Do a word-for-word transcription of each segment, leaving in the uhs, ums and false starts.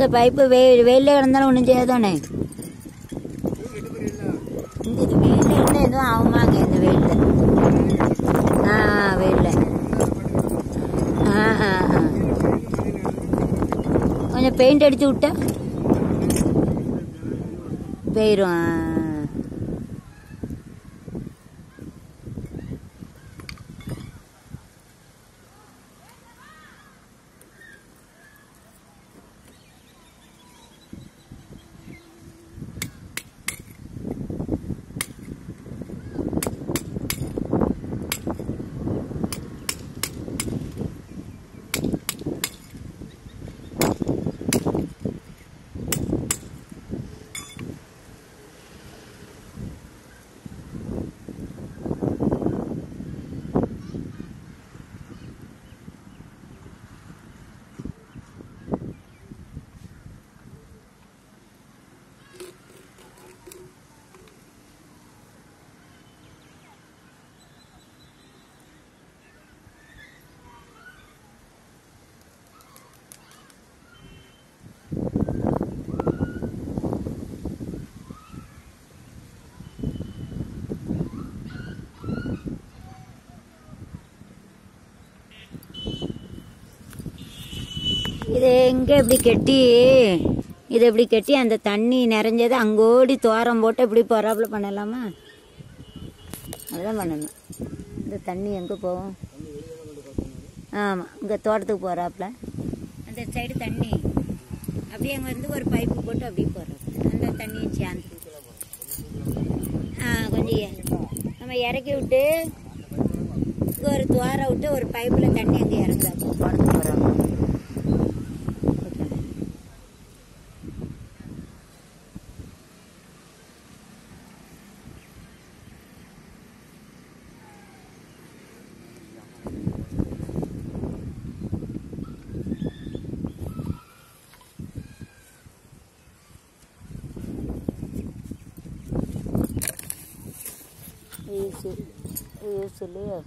இந்த பைப்பு வெ வெயிலே கிடந்தாலும் ஒன்றும் செய்யாதானே. இந்த இது வெயிலில் இருந்தால் எதுவும் ஆகுமாங்க இந்த வெயிலில். ஆ வெயிலில் ஆ ஆ ஆ கொஞ்சம் பெயிண்ட் அடித்து விட்டா போயிடும். இது எங்கே இப்படி கெட்டி இது இப்படி கெட்டி அந்த தண்ணி நிறைஞ்சது அங்கோடி தோரம் போட்டு இப்படி போறாப்புல பண்ணலாமா? அதெல்லாம் பண்ணணும். இந்த தண்ணி எங்கே போகும்? ஆமாம், இங்கே தோட்டத்துக்கு போகிறாப்புல அந்த சைடு தண்ணி அப்படியே அங்கே வந்து ஒரு பைப்பு போட்டு அப்படியே போடுறாப்புல அந்த தண்ணியை சேர்ந்து ஆ கொஞ்சம் நம்ம இறக்கி விட்டு இங்கே ஒரு துவாரம் விட்டு ஒரு பைப்பில் தண்ணி அங்கே இறங்குறாப்புல தோட்டத்துக்கு போகிறாங்க. Isso, isso ali, ó.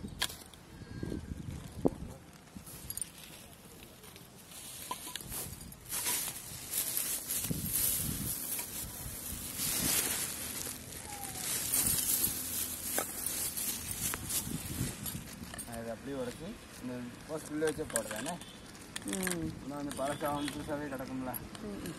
அது அப்படியே உடச்சி இந்த போஸ்ட் புள்ளி வச்சே போடுறேண்ணே. ம் இன்னும் அந்த பழசாவும் புதுசாகவே கிடக்கும்ல. ம்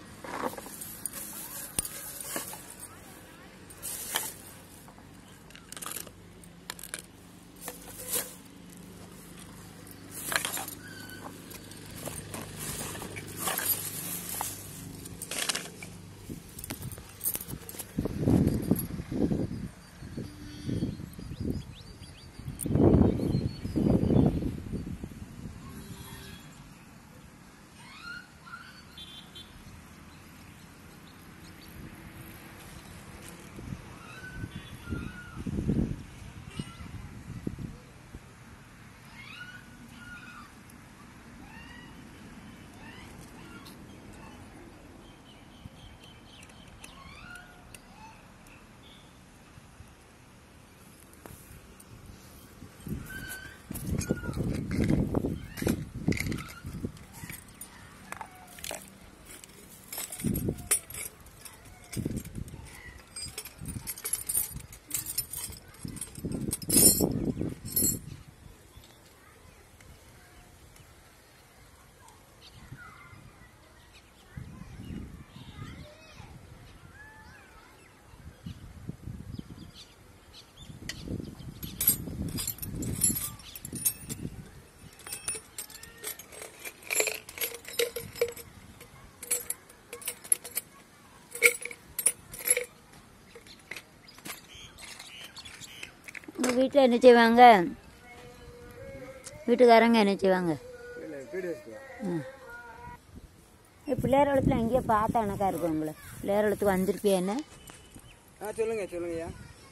உங்கள் வீட்டில் என்ன செய்வாங்க? வீட்டுக்காரங்க என்ன செய்வாங்க? ம் பிள்ளையார் வளத்தில் எங்கேயோ பார்த்தா எனக்கா இருக்கும் உங்களை. பிள்ளையார் வளத்துக்கு வந்திருப்பியா என்ன? ஆ சொல்லுங்க சொல்லுங்கய்யா.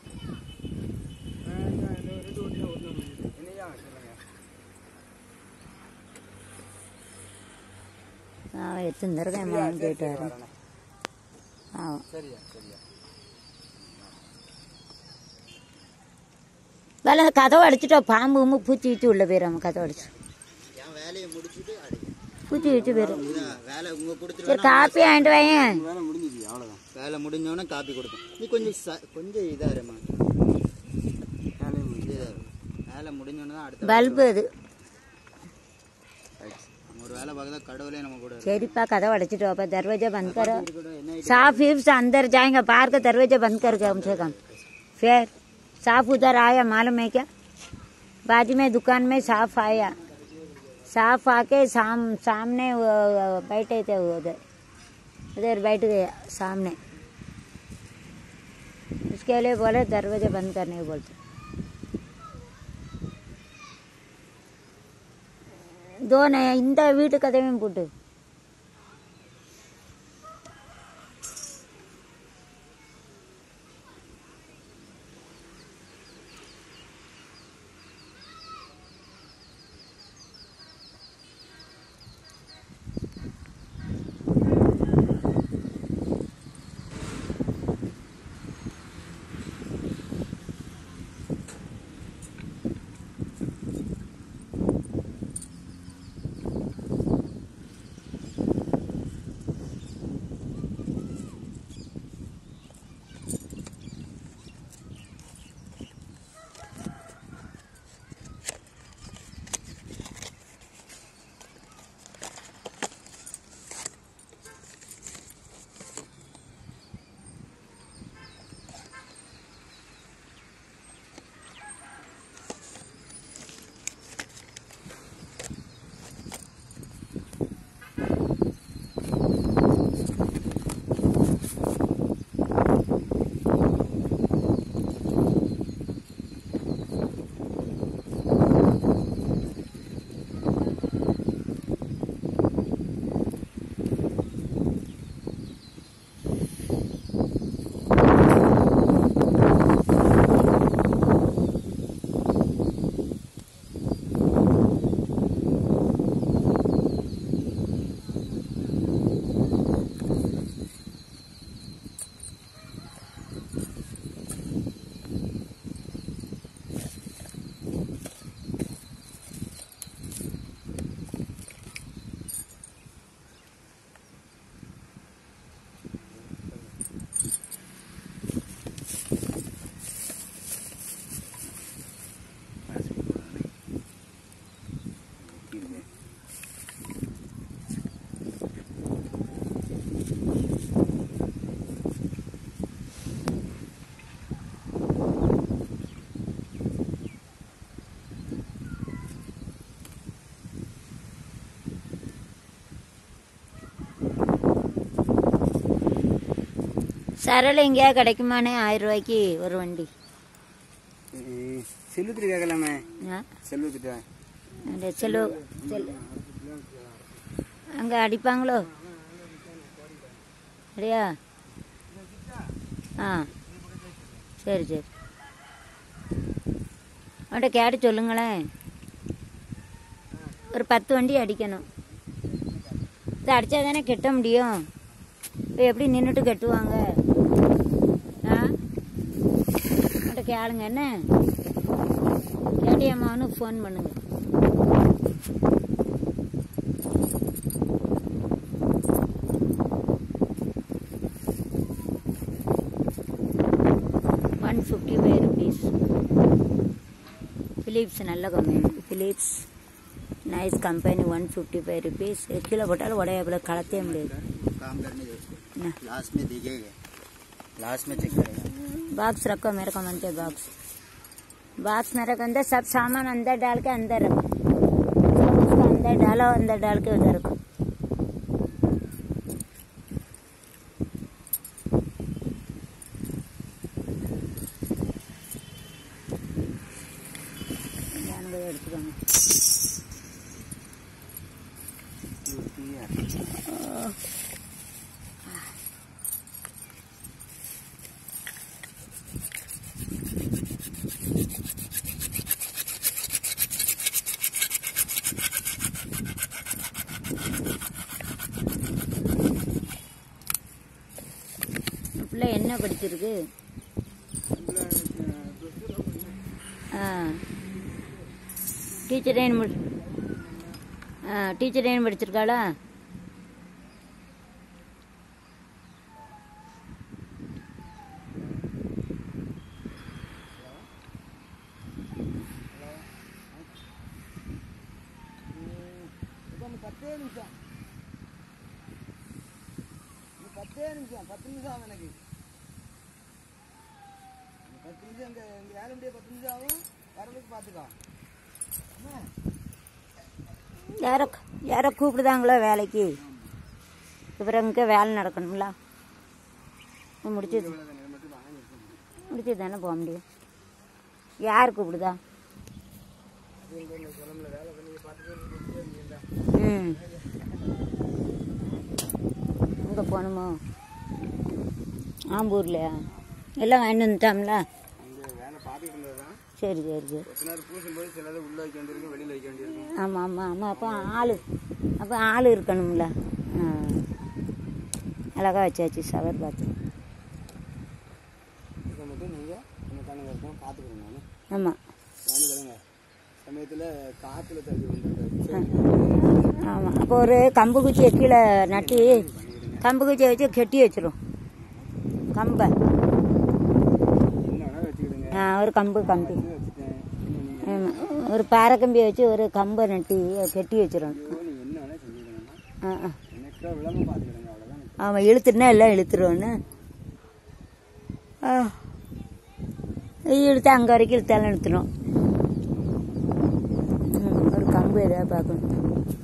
அவன் எத்தனை தடவை என் மகன் போயிட்டு வரேன். ஆ சரியா சரியா. வேலை கதவை அடிச்சுட்டோம். பாம்பு பூச்சி வச்சு உள்ள போயிடும். கதவை அடிச்சு என் வேலையை முடிச்சுட்டு பூச்சி வச்சு போயிடும். வேலை உங்க கொடுத்துட்டு சரி காப்பி வாங்கிட்டு வாயேன். வேலை முடிஞ்சிச்சு அவ்வளோதான். வேலை முடிஞ்சோடனே காப்பி கொடுப்பேன். நீ கொஞ்சம் ச- கொஞ்சம் இதாருமா வேலையை முடிஞ்சு வேலை முடிஞ்சோடனே தான் அடுத்த பல்பு அது. நம்ம ஒரு வேலை பார்க்க கடவுளே நம்ம கூட இருக்கு. சரிப்பா கதை உடைச்சிட்டு வாப்பா. दरवाजा बंद करो. என்ன साफ ही से अंदर जाएंगे बाहर का दरवाजा बंद कर कम से कम. फिर साफ उधर आया मालूम है क्या? बाजू में दुकान में साफ आया. साफ आके साम सामने बैठे थे उधर उधर बैठ गया सामने. उसके लिए बोले दरवाजा बंद करने को बोलते. दो नहीं இந்த வீட்டு கதவையும் போட்டு சரள எங்கேயா கிடைக்குமானே ஆயிரம் ரூபாய்க்கு ஒரு வண்டி. செல்வத்துட்டு கேட்கலாமே. ஆ செல்வத்துட்டு அந்த செல்வ செல் அங்கே அடிப்பாங்களோ அப்படியா? ஆ சரி சரி அவன்கிட்ட கேட்டு சொல்லுங்களேன். ஒரு பத்து வண்டி அடிக்கணும். இது அடித்தா தானே கெட்ட முடியும். இப்போ எப்படி நின்றுட்டு கட்டுவாங்க? ஆ அவன்கிட்ட கேளுங்க. என்ன கேட்டி அம்மாவனுக்கு ஃபோன் பண்ணுங்க. One fifty five rupees. Philips நல்ல company. Philips nice company. One fifty five rupees. கீழே போட்டாலும் உடைய கலத்தே முடியாது. काम करने दो उसको, लास्ट में दिखेगा, लास्ट में चेक करेगा. बॉक्स रखो मेरे को मनते बॉक्स. बॉक्स मेरे को अंदर सब सामान अंदर डाल के अंदर रखो. सब उसको अंदर डालो, अंदर डाल के उधर रखो. என்ன படிச்சிருக்கு? டீச்சர் ஆ டீச்சர் ட்ரைனிங் படிச்சிருக்காளா? பத்தே நிமிஷம் பத்தே நிமிஷம் பத்து நிமிஷம் ஆகும் எனக்கு. பத்து நிமிஷம் இங்கே இங்கே வேலை முடிய பத்து நிமிஷம் ஆகும். வரலுக்கு பார்த்துக்கோ. யாரோ யாரோ கூப்பிடுதாங்களோ வேலைக்கு. அப்புறம் இங்கே வேலை நடக்கணுங்களா? முடிச்சது முடிச்சது தானே போக முடியும். யார் கூப்பிடுதா? ம் அங்கே போகணுமோ? ஆம்பூர்லையா? எல்லாம் வாங்கிட்டு வந்துட்டாங்களா? சரி சரி சரி. ஆமாம் ஆமாம் ஆமாம். அப்போ ஆள் அப்போ ஆள் இருக்கணும்ல. ஆ அழகாக வச்சாச்சு சவர் பார்த்து. ஆமாம் சமயத்தில் காற்றுல தள்ளி ஆமாம். அப்போ ஒரு கம்பு குச்சியை கீழே நட்டி கம்பு குச்சியை வச்சு கெட்டி வச்சிரும். கம்பை ஆ ஒரு கம்பு கம்பி ஆமாம் ஒரு பாறை கம்பியை வச்சு ஒரு கம்பை நட்டி கெட்டி வச்சிரும். ஆ ஆ ஆமாம் இழுத்துட்டுனா எல்லாம் இழுத்துருவோன்னு. ஆ இழுத்தா அங்கே வரைக்கும் இழுத்தாலும் இழுத்துரும். ஒரு கம்பு எதாவது பார்க்கணும்.